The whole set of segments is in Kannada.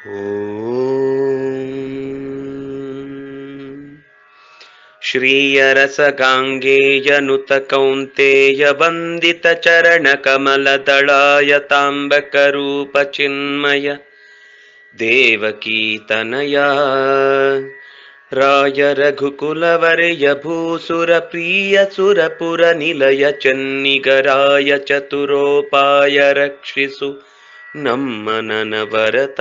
ಶ್ರೀಯರಸಗಾಂಗೇಯನುತ ಕೌಂತೆಯ ವಂದಿತ ಚರಣ ಕಮಲದಳಾಯ ತಾಂಬಕರೂಪ ಚಿನ್ಮಯ ದೇವಕೀತನಯ ರಾಯ ರಘುಕುಲವರೆಯ ಭೂಸುರ ಪ್ರಿಯ ಸುರಪುರ ನಿಲಯ ಚನ್ನಿಗರಾಯ ಚತುರೋಪಾಯ ರಕ್ಷಿಸು ನಮ್ಮ ನನವರತ.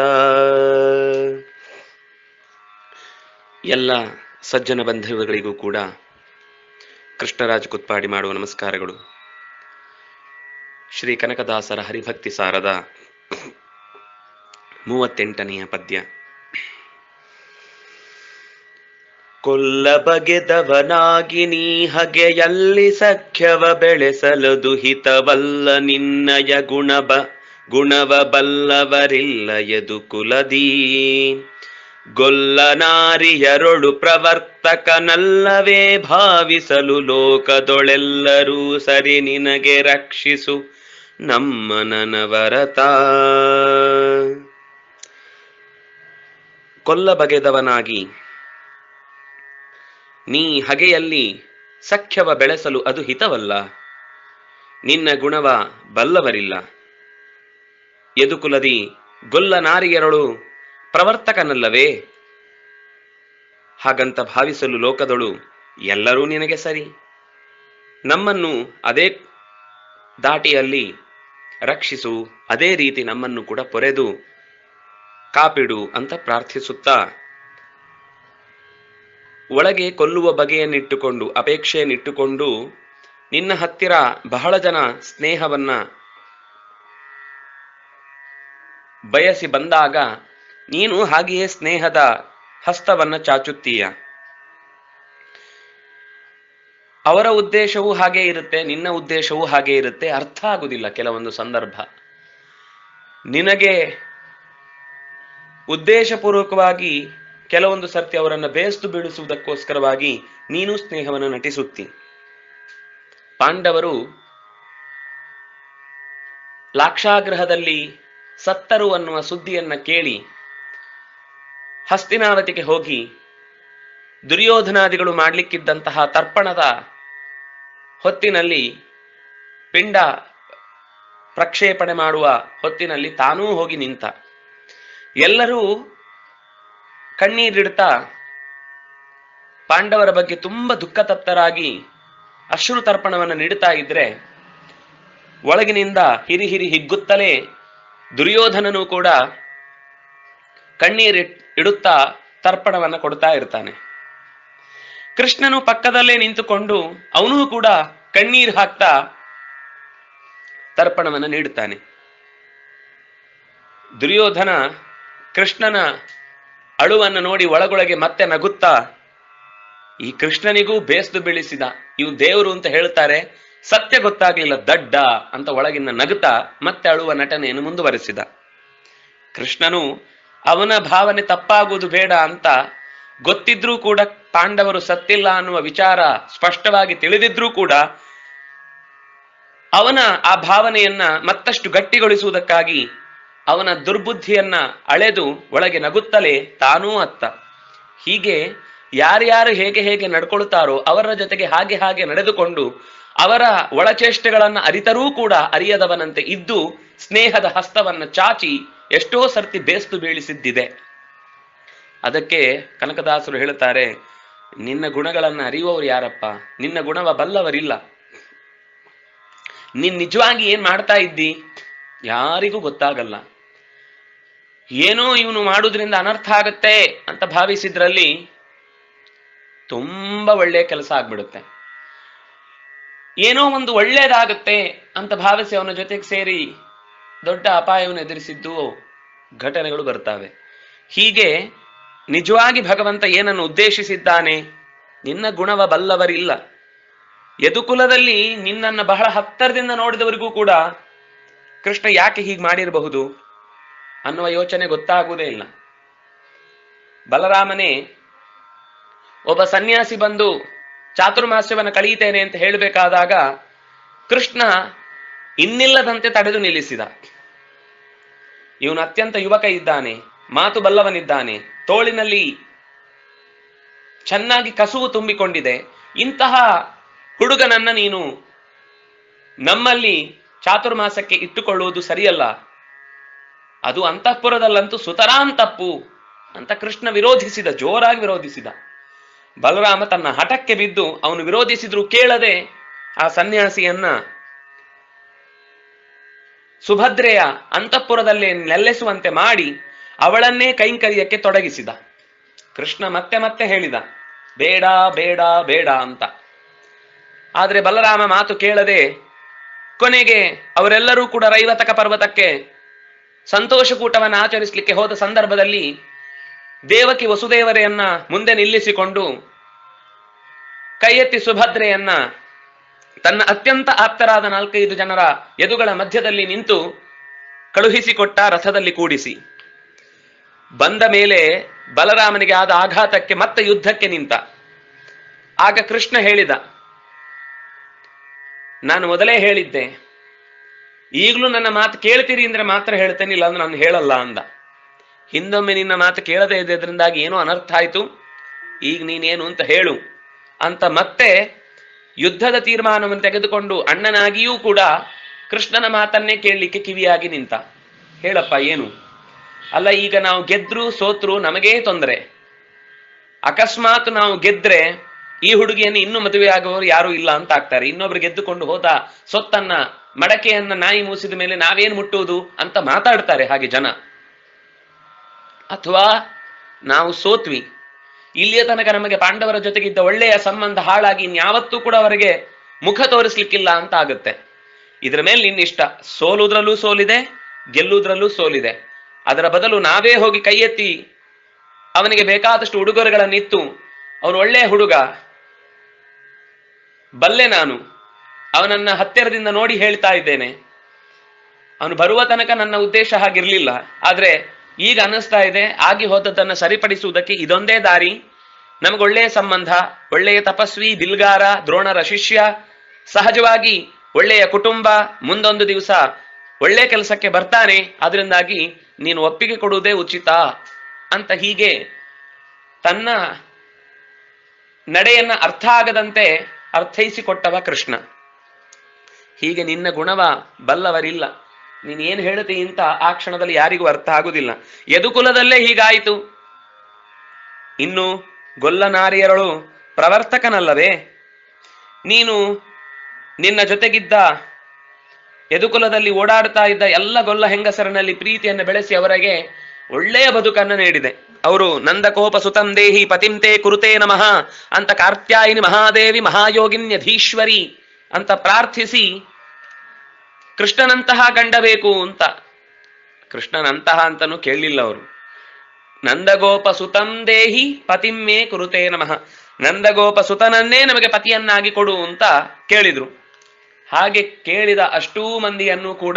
ಎಲ್ಲ ಸಜ್ಜನ ಬಂಧುಗಳಿಗೂ ಕೂಡ ಕೃಷ್ಣರಾಜ ಕುತ್ಪಾಡಿ ಮಾಡುವ ನಮಸ್ಕಾರಗಳು. ಶ್ರೀ ಕನಕದಾಸರ ಹರಿಭಕ್ತಿ ಸಾರದ 38ನೆಯ ಪದ್ಯ. ಕೊಲ್ಲ ಬಗೆದವನಾಗಿ ನೀ ಹಗೆಯಲ್ಲಿ ಸಖ್ಯವ ಬೆಳೆಸಲು ದುಹಿತವಲ್ಲ ನಿನ್ನಯ ಗುಣವ ಬಲ್ಲವರಿಲ್ಲ ಯದು ಕುಲದೀ. ಗೊಲ್ಲ ನಾರಿಯರೊಳು ಪ್ರವರ್ತಕನಲ್ಲವೇ ಭಾವಿಸಲು ಲೋಕದೊಳೆಲ್ಲರೂ ಸರಿ ನಿನಗೆ ರಕ್ಷಿಸು ನಮ್ಮ ನನವರತ. ಕೊಲ್ಲ ಬಗೆದವನಾಗಿ ನೀ ಹಗೆಯಲ್ಲಿ ಸಖ್ಯವ ಬೆಳೆಸಲು ಅದು ಹಿತವಲ್ಲ, ನಿನ್ನ ಗುಣವ ಬಲ್ಲವರಿಲ್ಲ. ಯದುಕುಲದಿ ಗೊಲ್ಲ ನಾರಿಯರಳು ಪ್ರವರ್ತಕನಲ್ಲವೇ, ಹಾಗಂತ ಭಾವಿಸಲು ಲೋಕದಳು ಎಲ್ಲರೂ ನಿನಗೆ ಸರಿ, ನಮ್ಮನ್ನು ಅದೇ ದಾಟಿಯಲ್ಲಿ ರಕ್ಷಿಸು, ಅದೇ ರೀತಿ ನಮ್ಮನ್ನು ಕೂಡ ಪೊರೆದು ಕಾಪಿಡು ಅಂತ ಪ್ರಾರ್ಥಿಸುತ್ತಾ ಒಳಗೆ ಕೊಲ್ಲುವ ಬಗೆಯನ್ನಿಟ್ಟುಕೊಂಡು ಅಪೇಕ್ಷೆಯನ್ನಿಟ್ಟುಕೊಂಡು ನಿನ್ನ ಹತ್ತಿರ ಬಹಳ ಜನ ಸ್ನೇಹವನ್ನ ಬಯಸಿ ಬಂದಾಗ ನೀನು ಹಾಗೆಯೇ ಸ್ನೇಹದ ಹಸ್ತವನ್ನ ಚಾಚುತ್ತೀಯ. ಅವರ ಉದ್ದೇಶವೂ ಹಾಗೆ ಇರುತ್ತೆ, ನಿನ್ನ ಉದ್ದೇಶವೂ ಹಾಗೆ ಇರುತ್ತೆ. ಅರ್ಥ ಆಗುವುದಿಲ್ಲ ಕೆಲವೊಂದು ಸಂದರ್ಭ. ನಿನಗೆ ಉದ್ದೇಶಪೂರ್ವಕವಾಗಿ ಕೆಲವೊಂದು ಸರ್ತಿ ಅವರನ್ನು ಬೇಸ್ತು ಬೀಳಿಸುವುದಕ್ಕೋಸ್ಕರವಾಗಿ ನೀನು ಸ್ನೇಹವನ್ನು ನಟಿಸುತ್ತಿ. ಪಾಂಡವರು ಲಾಕ್ಷಾಗ್ರಹದಲ್ಲಿ ಸತ್ತರು ಅನ್ನುವ ಸುದ್ದಿಯನ್ನ ಕೇಳಿ ಹಸ್ತಿನಾವತಿಗೆ ಹೋಗಿ ದುರ್ಯೋಧನಾದಿಗಳು ಮಾಡಲಿಕ್ಕಿದ್ದಂತಹ ತರ್ಪಣದ ಹೊತ್ತಿನಲ್ಲಿ, ಪಿಂಡ ಪ್ರಕ್ಷೇಪಣೆ ಮಾಡುವ ಹೊತ್ತಿನಲ್ಲಿ ತಾನೂ ಹೋಗಿ ನಿಂತ. ಎಲ್ಲರೂ ಕಣ್ಣೀರಿಡ್ತಾ ಪಾಂಡವರ ಬಗ್ಗೆ ತುಂಬಾ ದುಃಖತಪ್ತರಾಗಿ ಅಶ್ರು ತರ್ಪಣವನ್ನು ನೀಡುತ್ತಾ ಇದ್ರೆ ಒಳಗಿನಿಂದ ಹಿರಿ ಹಿಗ್ಗುತ್ತಲೇ ದುರ್ಯೋಧನನು ಕೂಡ ಇಡುತ್ತಾ ತರ್ಪಣವನ್ನ ಕೊಡ್ತಾ ಇರ್ತಾನೆ. ಕೃಷ್ಣನು ಪಕ್ಕದಲ್ಲೇ ನಿಂತುಕೊಂಡು ಅವನೂ ಕೂಡ ಕಣ್ಣೀರು ಹಾಕ್ತಾ ತರ್ಪಣವನ್ನ ನೀಡುತ್ತಾನೆ. ದುರ್ಯೋಧನ ಕೃಷ್ಣನ ಅಳುವನ್ನು ನೋಡಿ ಒಳಗೊಳಗೆ ಮತ್ತೆ ನಗುತ್ತಾ, ಈ ಕೃಷ್ಣನಿಗೂ ಬೇಸ್ದು ಬೀಳಿಸಿದ, ಇವು ದೇವರು ಅಂತ ಹೇಳ್ತಾರೆ, ಸತ್ಯ ಗೊತ್ತಾಗ್ಲಿಲ್ಲ ದಡ್ಡ ಅಂತ ಒಳಗಿನ ನಗುತ್ತಾ ಮತ್ತೆ ಅಳುವ ನಟನೆಯನ್ನು ಮುಂದುವರೆಸಿದ. ಕೃಷ್ಣನು ಅವನ ಭಾವನೆ ತಪ್ಪಾಗುವುದು ಬೇಡ ಅಂತ ಗೊತ್ತಿದ್ರೂ ಕೂಡ, ಪಾಂಡವರು ಸತ್ತಿಲ್ಲ ಅನ್ನುವ ವಿಚಾರ ಸ್ಪಷ್ಟವಾಗಿ ತಿಳಿದಿದ್ರೂ ಕೂಡ ಅವನ ಆ ಭಾವನೆಯನ್ನ ಮತ್ತಷ್ಟು ಗಟ್ಟಿಗೊಳಿಸುವುದಕ್ಕಾಗಿ ಅವನ ದುರ್ಬುದ್ಧಿಯನ್ನ ಅಳೆದು ಒಳಗೆ ನಗುತ್ತಲೇ ತಾನೂ ಅತ್ತ. ಹೀಗೆ ಯಾರ್ಯಾರು ಹೇಗೆ ಹೇಗೆ ನಡ್ಕೊಳ್ತಾರೋ ಅವರ ಜೊತೆಗೆ ಹಾಗೆ ಹಾಗೆ ನಡೆದುಕೊಂಡು ಅವರ ಒಳಚೇಷ್ಟೆಗಳನ್ನ ಅರಿತರೂ ಕೂಡ ಅರಿಯದವನಂತೆ ಇದ್ದು ಸ್ನೇಹದ ಹಸ್ತವನ್ನ ಚಾಚಿ ಎಷ್ಟೋ ಸರ್ತಿ ಬೇಸ್ತು ಬೀಳಿಸಿದ್ದಿದೆ. ಅದಕ್ಕೆ ಕನಕದಾಸರು ಹೇಳುತ್ತಾರೆ, ನಿನ್ನ ಗುಣಗಳನ್ನ ಅರಿಯುವವರು ಯಾರಪ್ಪ, ನಿನ್ನ ಗುಣವ ಬಲ್ಲವರಿಲ್ಲ. ನೀನ್ ನಿಜವಾಗಿ ಏನ್ ಮಾಡ್ತಾ ಇದ್ದಿ ಯಾರಿಗೂ ಗೊತ್ತಾಗಲ್ಲ. ಏನೋ ಇವನು ಮಾಡುವುದರಿಂದ ಅನರ್ಥ ಆಗತ್ತೆ ಅಂತ ಭಾವಿಸಿದ್ರಲ್ಲಿ ತುಂಬಾ ಒಳ್ಳೆಯ ಕೆಲಸ ಆಗ್ಬಿಡುತ್ತೆ. ಏನೋ ಒಂದು ಒಳ್ಳೇದಾಗತ್ತೆ ಅಂತ ಭಾವಿಸಿ ಅವನ ಜೊತೆಗೆ ಸೇರಿ ದೊಡ್ಡ ಅಪಾಯವನ್ನು ಎದುರಿಸಿದ್ದು ಘಟನೆಗಳು ಬರ್ತಾವೆ. ಹೀಗೆ ನಿಜವಾಗಿ ಭಗವಂತ ಏನನ್ನು ಉದ್ದೇಶಿಸಿದ್ದಾನೆ, ನಿನ್ನ ಗುಣವ ಬಲ್ಲವರಿಲ್ಲ. ಯದುಕುಲದಲ್ಲಿ ನಿನ್ನನ್ನು ಬಹಳ ಹತ್ತರದಿಂದ ನೋಡಿದವರಿಗೂ ಕೂಡ ಕೃಷ್ಣ ಯಾಕೆ ಹೀಗೆ ಮಾಡಿರಬಹುದು ಅನ್ನುವ ಯೋಚನೆ ಗೊತ್ತಾಗುವುದೇ ಇಲ್ಲ. ಬಲರಾಮನೇ ಒಬ್ಬ ಸನ್ಯಾಸಿ ಬಂದು ಚಾತುರ್ಮಾಸ್ಯವನ್ನು ಕಳೀತೇನೆ ಅಂತ ಹೇಳಬೇಕಾದಾಗ ಕೃಷ್ಣ ಇನ್ನಿಲ್ಲದಂತೆ ತಡೆದು ನಿಲ್ಲಿಸಿದ. ಇವನು ಅತ್ಯಂತ ಯುವಕ ಇದ್ದಾನೆ, ಮಾತು ಬಲ್ಲವನಿದ್ದಾನೆ, ತೋಳಿನಲ್ಲಿ ಚೆನ್ನಾಗಿ ಕಸುವು ತುಂಬಿಕೊಂಡಿದೆ, ಇಂತಹ ಹುಡುಗನನ್ನ ನೀನು ನಮ್ಮಲ್ಲಿ ಚಾತುರ್ಮಾಸಕ್ಕೆ ಇಟ್ಟುಕೊಳ್ಳುವುದು ಸರಿಯಲ್ಲ, ಅದು ಅಂತಃಪುರದಲ್ಲಂತೂ ಸುತರಾಂ ತಪ್ಪು ಅಂತ ಕೃಷ್ಣ ವಿರೋಧಿಸಿದ, ಜೋರಾಗಿ ವಿರೋಧಿಸಿದ. ಬಲರಾಮ ತನ್ನ ಹಠಕ್ಕೆ ಬಿದ್ದು ಅವನು ವಿರೋಧಿಸಿದ್ರು ಕೇಳದೆ ಆ ಸನ್ಯಾಸಿಯನ್ನ ಸುಭದ್ರೆಯ ಅಂತಃಪುರದಲ್ಲೇ ನೆಲೆಸುವಂತೆ ಮಾಡಿ ಅವಳನ್ನೇ ಕೈಂಕರ್ಯಕ್ಕೆ ತೊಡಗಿಸಿದ. ಕೃಷ್ಣ ಮತ್ತೆ ಮತ್ತೆ ಹೇಳಿದ ಬೇಡ ಬೇಡ ಬೇಡ ಅಂತ. ಆದ್ರೆ ಬಲರಾಮ ಮಾತು ಕೇಳದೆ ಕೊನೆಗೆ ಅವರೆಲ್ಲರೂ ಕೂಡ ರೈವತಕ ಪರ್ವತಕ್ಕೆ ಸಂತೋಷಕೂಟವನ್ನು ಆಚರಿಸಲಿಕ್ಕೆ ಹೋದ ಸಂದರ್ಭದಲ್ಲಿ ದೇವಕಿ ವಸುದೇವರೆಯನ್ನ ಮುಂದೆ ನಿಲ್ಲಿಸಿಕೊಂಡು ಕೈ ಎತ್ತಿ ಸುಭದ್ರೆಯನ್ನ ತನ್ನ ಅತ್ಯಂತ ಆಪ್ತರಾದ 4-5 ಜನರ ಎದುಗಳ ಮಧ್ಯದಲ್ಲಿ ನಿಂತು ಕಳುಹಿಸಿಕೊಟ್ಟ, ರಥದಲ್ಲಿ ಕೂಡಿಸಿ. ಬಂದ ಮೇಲೆ ಬಲರಾಮನಿಗೆ ಆದ ಆಘಾತಕ್ಕೆ ಮತ್ತೆ ಯುದ್ಧಕ್ಕೆ ನಿಂತ. ಆಗ ಕೃಷ್ಣ ಹೇಳಿದ, ನಾನು ಮೊದಲೇ ಹೇಳಿದ್ದೆ, ಈಗಲೂ ನನ್ನ ಮಾತು ಕೇಳ್ತೀರಿ ಅಂದ್ರೆ ಮಾತ್ರ ಹೇಳ್ತೇನೆ, ಇಲ್ಲ ಅಂದ್ರೆ ನಾನು ಹೇಳಲ್ಲ ಅಂದ. ಹಿಂದೊಮ್ಮೆ ನಿನ್ನ ಮಾತು ಕೇಳದೆ ಇದ್ದದ್ರಿಂದಾಗಿ ಏನೋ ಅನರ್ಥ ಆಯ್ತು, ಈಗ ನೀನೇನು ಅಂತ ಹೇಳು ಅಂತ ಮತ್ತೆ ಯುದ್ಧದ ತೀರ್ಮಾನವನ್ನು ತೆಗೆದುಕೊಂಡು ಅಣ್ಣನಾಗಿಯೂ ಕೂಡ ಕೃಷ್ಣನ ಮಾತನ್ನೇ ಕೇಳಲಿಕ್ಕೆ ಕಿವಿಯಾಗಿ ನಿಂತ. ಹೇಳಪ್ಪ ಏನು? ಅಲ್ಲ, ಈಗ ನಾವು ಗೆದ್ರು ಸೋತ್ರು ನಮಗೇ ತೊಂದರೆ. ಅಕಸ್ಮಾತ್ ನಾವು ಗೆದ್ರೆ ಈ ಹುಡುಗಿಯನ್ನು ಇನ್ನೂ ಮದುವೆ ಆಗುವವರು ಯಾರು ಇಲ್ಲ ಅಂತ ಆಗ್ತಾರೆ. ಇನ್ನೊಬ್ರು ಗೆದ್ದುಕೊಂಡು ಹೋದ ಸೊತ್ತನ್ನ ಮಡಕೆಯನ್ನ ನಾಯಿ ಮೂಸಿದ ಮೇಲೆ ನಾವೇನ್ ಮುಟ್ಟುವುದು ಅಂತ ಮಾತಾಡ್ತಾರೆ ಹಾಗೆ ಜನ. ಅಥವಾ ನಾವು ಸೋತ್ವಿ, ಇಲ್ಲಿಯ ತನಕ ನಮಗೆ ಪಾಂಡವರ ಜೊತೆಗಿದ್ದ ಒಳ್ಳೆಯ ಸಂಬಂಧ ಹಾಳಾಗಿ ಇನ್ಯಾವತ್ತೂ ಕೂಡ ಅವರಿಗೆ ಮುಖ ತೋರಿಸ್ಲಿಕ್ಕಿಲ್ಲ ಅಂತ ಆಗುತ್ತೆ. ಇದ್ರ ಮೇಲೆ ನಿನ್ನಿಷ್ಟ. ಸೋಲುದ್ರಲ್ಲೂ ಸೋಲಿದೆ, ಗೆಲ್ಲುವುದ್ರಲ್ಲೂ ಸೋಲಿದೆ. ಅದರ ಬದಲು ನಾವೇ ಹೋಗಿ ಕೈ ಎತ್ತಿ ಅವನಿಗೆ ಬೇಕಾದಷ್ಟು ಉಡುಗೊರೆಗಳನ್ನಿತ್ತು, ಅವನು ಒಳ್ಳೆಯ ಹುಡುಗ, ಬಲ್ಲೆ ನಾನು, ಅವನನ್ನ ಹತ್ತಿರದಿಂದ ನೋಡಿ ಹೇಳ್ತಾ ಇದ್ದೇನೆ, ಅವನು ಬರುವ ತನಕ ನನ್ನ ಉದ್ದೇಶ ಹಾಗಿರ್ಲಿಲ್ಲ, ಆದ್ರೆ ಈಗ ಅನ್ನಿಸ್ತಾ ಇದೆ ಆಗಿ ಹೋದದ್ದನ್ನು ಸರಿಪಡಿಸುವುದಕ್ಕೆ ಇದೊಂದೇ ದಾರಿ. ನಮಗೊಳ್ಳೆಯ ಸಂಬಂಧ, ಒಳ್ಳೆಯ ತಪಸ್ವಿ, ಬಿಲ್ಗಾರ, ದ್ರೋಣರ ಶಿಷ್ಯ, ಸಹಜವಾಗಿ ಒಳ್ಳೆಯ ಕುಟುಂಬ, ಮುಂದೊಂದು ದಿವಸ ಒಳ್ಳೆಯ ಕೆಲಸಕ್ಕೆ ಬರ್ತಾನೆ, ಅದರಿಂದಾಗಿ ನೀನು ಒಪ್ಪಿಗೆ ಕೊಡುವುದೇ ಉಚಿತ ಅಂತ ಹೀಗೆ ತನ್ನ ನಡೆಯನ್ನ ಅರ್ಥ ಆಗದಂತೆ ಅರ್ಥೈಸಿಕೊಟ್ಟವ ಕೃಷ್ಣ. ಹೀಗೆ ನಿನ್ನ ಗುಣವ ಬಲ್ಲವರಿಲ್ಲ, ನೀನ್ ಏನ್ ಹೇಳುತ್ತೆ ಅಂತ ಆ ಕ್ಷಣದಲ್ಲಿ ಯಾರಿಗೂ ಅರ್ಥ ಆಗುದಿಲ್ಲ. ಯದುಕುಲದಲ್ಲೇ ಹೀಗಾಯಿತು, ಇನ್ನು ಗೊಲ್ಲ ನಾರಿಯರಳು ಪ್ರವರ್ತಕನಲ್ಲವೇ? ನೀನು ನಿನ್ನ ಜೊತೆಗಿದ್ದ ಯದುಕುಲದಲ್ಲಿ ಓಡಾಡ್ತಾ ಇದ್ದ ಎಲ್ಲ ಗೊಲ್ಲ ಹೆಂಗಸರನಲ್ಲಿ ಪ್ರೀತಿಯನ್ನು ಬೆಳೆಸಿ ಅವರಿಗೆ ಒಳ್ಳೆಯ ಬದುಕನ್ನು ನೀಡಿದೆ. ಅವರು ನಂದಕೋಪ ಸುತಂ ದೇಹಿ ಪತಿಂತೆ ಕುರುತೆ ನಮಃ ಅಂತ ಕಾರ್ತ್ಯಾಯಿನಿ ಮಹಾದೇವಿ ಮಹಾಯೋಗಿನ್ಯಧೀಶ್ವರಿ ಅಂತ ಪ್ರಾರ್ಥಿಸಿ ಕೃಷ್ಣನಂತಹ ಗಂಡ ಬೇಕು ಅಂತ. ಕೃಷ್ಣನಂತಹ ಅಂತನೂ ಕೇಳಲಿಲ್ಲ ಅವರು. ನಂದಗೋಪ ಸುತಂ ದೇಹಿ ಪತಿಮ್ಮೆ ಕುರುತೆ ನಮಃ, ನಂದಗೋಪ ಸುತನನ್ನೇ ನಮಗೆ ಪತಿಯನ್ನಾಗಿ ಕೊಡು ಅಂತ ಕೇಳಿದ್ರು. ಹಾಗೆ ಕೇಳಿದ ಅಷ್ಟೂ ಮಂದಿಯನ್ನು ಕೂಡ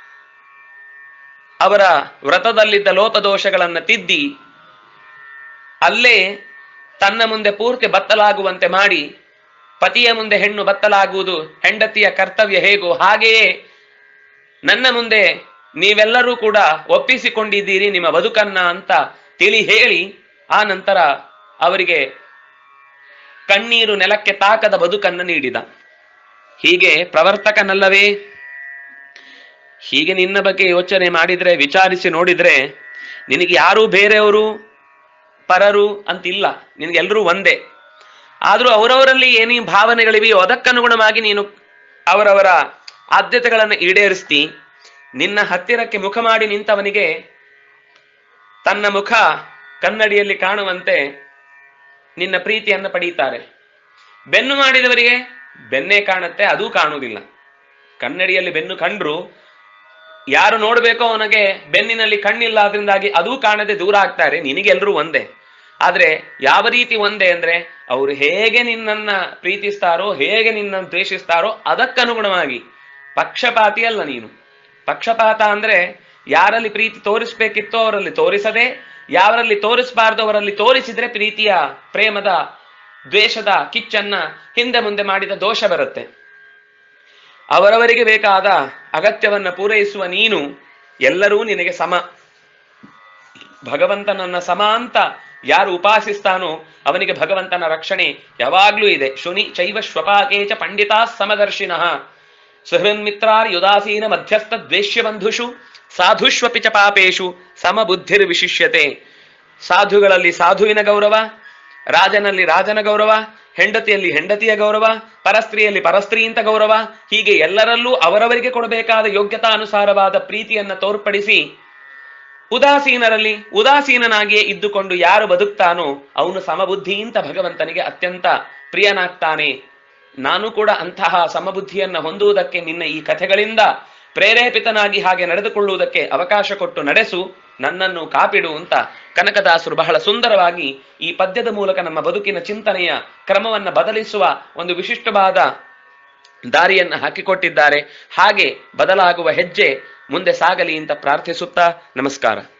ಅವರ ವ್ರತದಲ್ಲಿದ್ದ ಲೋಪದೋಷಗಳನ್ನು ತಿದ್ದಿ ಅಲ್ಲೇ ತನ್ನ ಮುಂದೆ ಪೂರ್ತಿ ಬತ್ತಲಾಗುವಂತೆ ಮಾಡಿ, ಪತಿಯ ಮುಂದೆ ಹೆಣ್ಣು ಬತ್ತಲಾಗುವುದು ಹೆಂಡತಿಯ ಕರ್ತವ್ಯ ಹೇಗೋ ಹಾಗೆಯೇ ನನ್ನ ಮುಂದೆ ನೀವೆಲ್ಲರೂ ಕೂಡ ಒಪ್ಪಿಸಿಕೊಂಡಿದ್ದೀರಿ ನಿಮ್ಮ ಬದುಕನ್ನ ಅಂತ ತಿಳಿ ಹೇಳಿ, ಆ ನಂತರ ಅವರಿಗೆ ಕಣ್ಣೀರು ನೆಲಕ್ಕೆ ತಾಕದ ಬದುಕನ್ನು ನೀಡಿದ. ಹೀಗೆ ಪ್ರವರ್ತಕನಲ್ಲವೇ? ಹೀಗೆ ನಿನ್ನ ಬಗ್ಗೆ ಯೋಚನೆ ಮಾಡಿದ್ರೆ, ವಿಚಾರಿಸಿ ನೋಡಿದ್ರೆ, ನಿನಗೆ ಯಾರೂ ಬೇರೆಯವರು ಪರರು ಅಂತಿಲ್ಲ, ನಿನಗೆಲ್ಲರೂ ಒಂದೇ. ಆದ್ರೂ ಅವರವರಲ್ಲಿ ಏನೇ ಭಾವನೆಗಳಿವೆಯೋ ಅದಕ್ಕನುಗುಣವಾಗಿ ನೀನು ಅವರವರ ಆದ್ಯತೆಗಳನ್ನು ಈಡೇರಿಸ್ತಿ. ನಿನ್ನ ಹತ್ತಿರಕ್ಕೆ ಮುಖ ಮಾಡಿ ನಿಂತವನಿಗೆ ತನ್ನ ಮುಖ ಕನ್ನಡಿಯಲ್ಲಿ ಕಾಣುವಂತೆ ನಿನ್ನ ಪ್ರೀತಿಯನ್ನು ಪಡೀತಾರೆ. ಬೆನ್ನು ಮಾಡಿದವರಿಗೆ ಬೆನ್ನೇ ಕಾಣುತ್ತೆ, ಅದೂ ಕಾಣುವುದಿಲ್ಲ. ಕನ್ನಡಿಯಲ್ಲಿ ಬೆನ್ನು ಕಂಡ್ರು ಯಾರು ನೋಡ್ಬೇಕೋ ಅವನಿಗೆ ಬೆನ್ನಿನಲ್ಲಿ ಕಣ್ಣಿಲ್ಲ, ಅದರಿಂದಾಗಿ ಅದೂ ಕಾಣದೆ ದೂರ ಆಗ್ತಾರೆ. ನಿನಗೆಲ್ಲರೂ ಒಂದೇ. ಆದ್ರೆ ಯಾವ ರೀತಿ ಒಂದೇ ಅಂದ್ರೆ, ಅವರು ಹೇಗೆ ನಿನ್ನನ್ನ ಪ್ರೀತಿಸ್ತಾರೋ, ಹೇಗೆ ನಿನ್ನನ್ನು ದ್ವೇಷಿಸ್ತಾರೋ ಅದಕ್ಕನುಗುಣವಾಗಿ. ಪಕ್ಷಪಾತಿ ಅಲ್ಲ ನೀನು. ಪಕ್ಷಪಾತ ಅಂದ್ರೆ ಯಾರಲ್ಲಿ ಪ್ರೀತಿ ತೋರಿಸ್ಬೇಕಿತ್ತೋ ಅವರಲ್ಲಿ ತೋರಿಸದೆ, ಯಾರಲ್ಲಿ ತೋರಿಸಬಾರ್ದು ಅವರಲ್ಲಿ ತೋರಿಸಿದ್ರೆ ಪ್ರೀತಿಯ, ಪ್ರೇಮದ, ದ್ವೇಷದ ಕಿಚ್ಚನ್ನ ಹಿಂದೆ ಮುಂದೆ ಮಾಡಿದ ದೋಷ ಬರುತ್ತೆ. ಅವರವರಿಗೆ ಬೇಕಾದ ಅಗತ್ಯವನ್ನ ಪೂರೈಸುವ ನೀನು, ಎಲ್ಲರೂ ನಿನಗೆ ಸಮ. ಭಗವಂತನನ್ನ ಸಮ ಅಂತ ಯಾರು ಉಪಾಸಿಸ್ತಾನೋ ಅವನಿಗೆ ಭಗವಂತನ ರಕ್ಷಣೆ ಯಾವಾಗ್ಲೂ ಇದೆ. ಶುನಿ ಚೈವ ಶ್ವಪಾಕೇಚ ಪಂಡಿತಾ ಸಮದರ್ಶಿನಃ ಸುಹೃನ್ಮಿತ್ರಾರ್ ಯುದಾಸೀನ ಮಧ್ಯಸ್ಥ ದ್ವೇಷ್ಯ ಬಂಧುಷು ಸಾಧುಷ್ವಪಿ ಚ ಪಾಪೇಶು ಸಮಬುದ್ಧಿರ್ ವಿಶಿಷ್ಯತೆ. ಸಾಧುಗಳಲ್ಲಿ ಸಾಧುವಿನ ಗೌರವ, ರಾಜನಲ್ಲಿ ರಾಜನ ಗೌರವ, ಹೆಂಡತಿಯಲ್ಲಿ ಹೆಂಡತಿಯ ಗೌರವ, ಪರಸ್ತ್ರೀಯಲ್ಲಿ ಪರಸ್ತ್ರೀ ಅಂತ ಗೌರವ, ಹೀಗೆ ಎಲ್ಲರಲ್ಲೂ ಅವರವರಿಗೆ ಕೊಡಬೇಕಾದ ಯೋಗ್ಯತಾನುಸಾರವಾದ ಪ್ರೀತಿಯನ್ನ ತೋರ್ಪಡಿಸಿ ಉದಾಸೀನರಲ್ಲಿ ಉದಾಸೀನನಾಗಿಯೇ ಇದ್ದುಕೊಂಡು ಯಾರು ಬದುಕ್ತಾನೋ ಅವನು ಸಮಬುದ್ಧಿ ಅಂತ ಭಗವಂತನಿಗೆ ಅತ್ಯಂತ ಪ್ರಿಯನಾಗ್ತಾನೆ. ನಾನು ಕೂಡ ಅಂತಹ ಸಮಬುದ್ಧಿಯನ್ನ ಹೊಂದುವುದಕ್ಕೆ ನಿನ್ನ ಈ ಕಥೆಗಳಿಂದ ಪ್ರೇರೇಪಿತನಾಗಿ ಹಾಗೆ ನಡೆದುಕೊಳ್ಳುವುದಕ್ಕೆ ಅವಕಾಶ ಕೊಟ್ಟು ನಡೆಸು, ನನ್ನನ್ನು ಕಾಪಿಡು ಅಂತ ಕನಕದಾಸರು ಬಹಳ ಸುಂದರವಾಗಿ ಈ ಪದ್ಯದ ಮೂಲಕ ನಮ್ಮ ಬದುಕಿನ ಚಿಂತನೆಯ ಕ್ರಮವನ್ನ ಬದಲಿಸುವ ಒಂದು ವಿಶಿಷ್ಟವಾದ ದಾರಿಯನ್ನ ಹಾಕಿಕೊಟ್ಟಿದ್ದಾರೆ. ಹಾಗೆ ಬದಲಾಗುವ ಹೆಜ್ಜೆ ಮುಂದೆ ಸಾಗಲಿ ಅಂತ ಪ್ರಾರ್ಥಿಸುತ್ತಾ ನಮಸ್ಕಾರ.